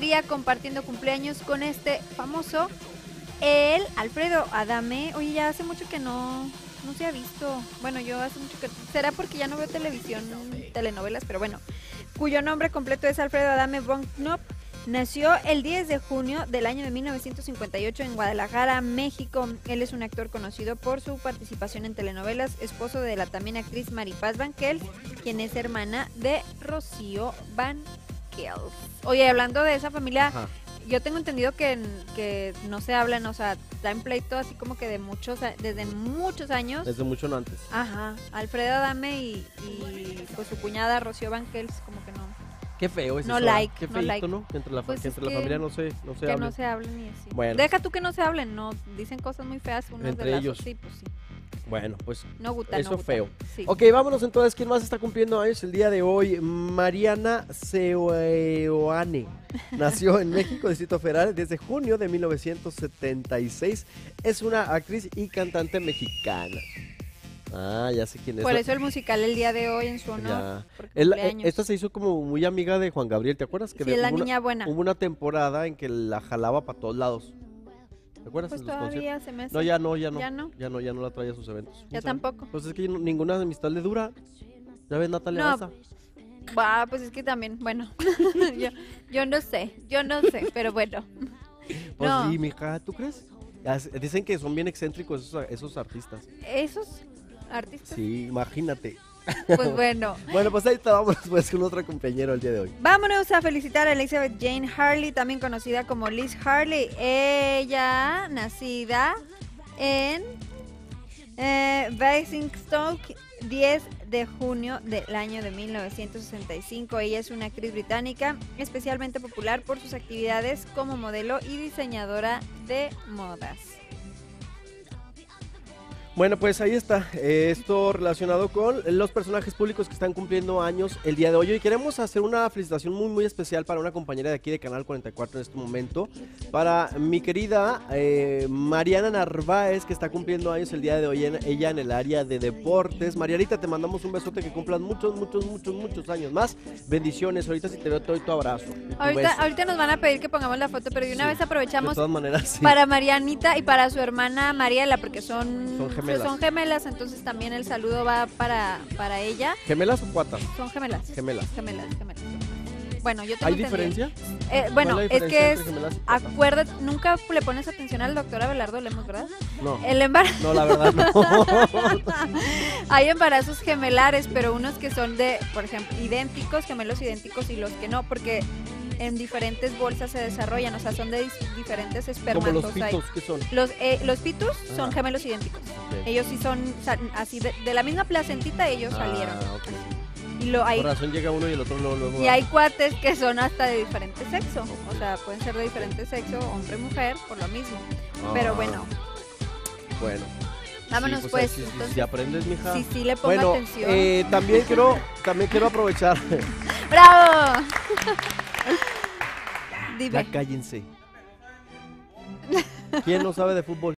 compartiendo cumpleaños con este famoso, el Alfredo Adame. Oye, ya hace mucho que no se ha visto. Bueno, yo hace mucho que... Será porque ya no veo televisión, telenovelas, pero bueno. Cuyo nombre completo es Alfredo Adame von Knopf. Nació el 10 de junio del año de 1958 en Guadalajara, México. Él es un actor conocido por su participación en telenovelas, esposo de la también actriz Maripaz Banquel, quien es hermana de Rocío Banquel. Oye, hablando de esa familia, ajá, yo tengo entendido que no se hablan, o sea, está en pleito así como que desde muchos años. Desde mucho antes. Ajá, Alfredo Adame y pues su cuñada Rocío Banquel, como que no. Qué feo es no eso. Like, qué no feito, like. ¿no? Que entre la, pues que entre la familia no se que hablen. no se hablen y así. Bueno. Deja tú que no se hablen, no, dicen cosas muy feas unos entre de ellos. Sí, pues sí. Bueno, pues no gusta, eso no gusta. Feo. Sí. Ok, vámonos entonces. ¿Quién más está cumpliendo años el día de hoy? Mariana Seoane. Nació en México, Distrito Federal, desde junio de 1976. Es una actriz y cantante mexicana. Ah, ya sé quién es. Por eso el musical el día de hoy en su honor. Esta se hizo como muy amiga de Juan Gabriel, ¿te acuerdas? Que sí, es la niña buena. Hubo una temporada en que la jalaba para todos lados. ¿Te acuerdas? Pues todavía se me hace. No, ya no. ¿Ya no la trae a sus eventos. Ya tampoco. Pues es que ninguna amistad le dura. Ya ves, Natalia Baza. Bah, pues es que también, bueno. yo no sé, pero bueno. Pues no. Sí, mija, ¿tú crees? Dicen que son bien excéntricos esos artistas. ¿Esos artistas? Sí, imagínate. Pues bueno. Bueno, pues ahí estábamos pues con otro compañero el día de hoy. Vámonos a felicitar a Elizabeth Jane Harley, también conocida como Liz Harley. Ella, nacida en Basingstoke, 10 de junio del año de 1965. Ella es una actriz británica especialmente popular por sus actividades como modelo y diseñadora de modas. Bueno, pues ahí está, esto relacionado con los personajes públicos que están cumpliendo años el día de hoy. Y queremos hacer una felicitación muy muy especial para una compañera de aquí de Canal 44 en este momento, para mi querida Mariana Narváez, que está cumpliendo años el día de hoy, ella en el área de deportes. Marianita, te mandamos un besote, que cumplan muchos años más. Bendiciones, ahorita si te veo te doy tu abrazo. Ahorita nos van a pedir que pongamos la foto, pero de una vez aprovechamos, de todas maneras, para Marianita y para su hermana Mariela, porque son gemelas, entonces también el saludo va para ella. ¿Gemelas o cuatas? Son gemelas. Gemelas. Bueno, yo tengo ¿Hay diferencia? Bueno, es que acuérdate, nunca le pones atención al doctor Abelardo Lemos, ¿verdad? No. El embarazo. No, la verdad no. Hay embarazos gemelares, pero unos que son por ejemplo, gemelos idénticos, y los que no, porque en diferentes bolsas se desarrollan, o sea, son de diferentes espermatozoides. ¿Como los pitos? ¿Qué son? Los pitus son gemelos idénticos. Okay. Ellos sí son así, de la misma placentita ellos salieron. Okay. Y por razón llega uno y el otro luego. Y hay cuates que son hasta de diferente sexo, o sea, pueden ser de diferente sexo, hombre y mujer, por lo mismo. Pero bueno. Bueno. Vámonos, sí, pues. Si aprendes, mija. Sí, le pongo atención. También quiero aprovechar. ¡Bravo! Dime. Ya cállense. ¿Quién no sabe de fútbol?